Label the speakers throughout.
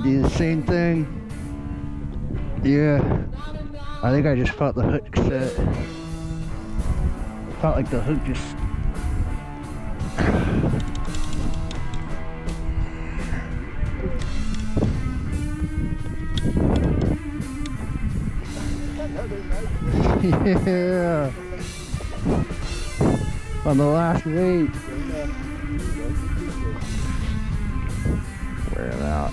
Speaker 1: do the same thing. Yeah. I think I just felt the hook set. Felt like the hook just... Yeah. On the last weight. Wear it out.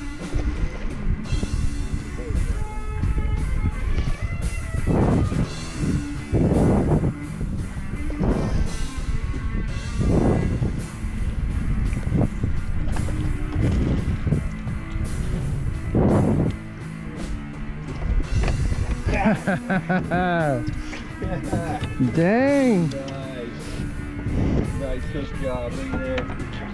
Speaker 1: Dang!
Speaker 2: Nice. Nice hook job right there.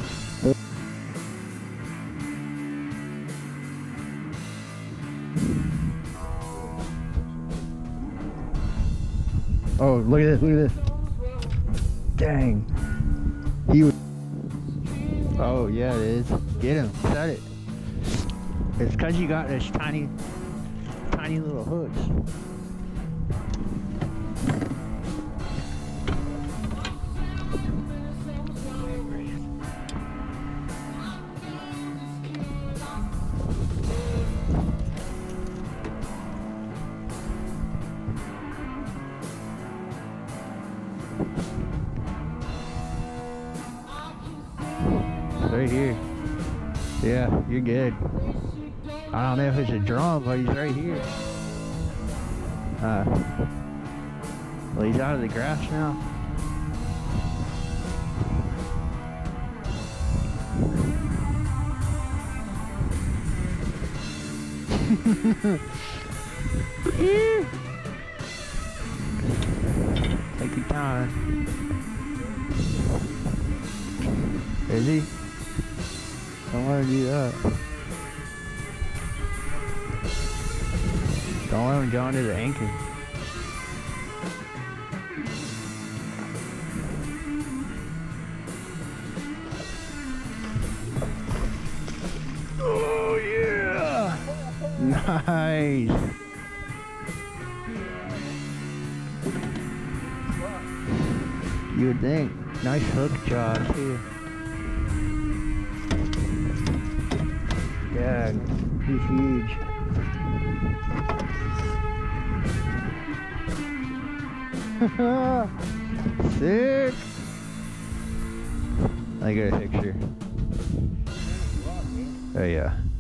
Speaker 1: Oh, look at this, look at this. Dang. He was... Oh, yeah, it is. Get him, set it. It's because you got this tiny little hooks. Right here. Yeah, you're good. I don't know if it's a drum, but he's right here. Well, he's out of the grass now. Take your time. Is he? Don't let him do that. Don't let him go into the anchor. Oh yeah! Nice! You would think. Nice hook job too. Yeah, he's huge. Sick! I got a picture. Oh yeah.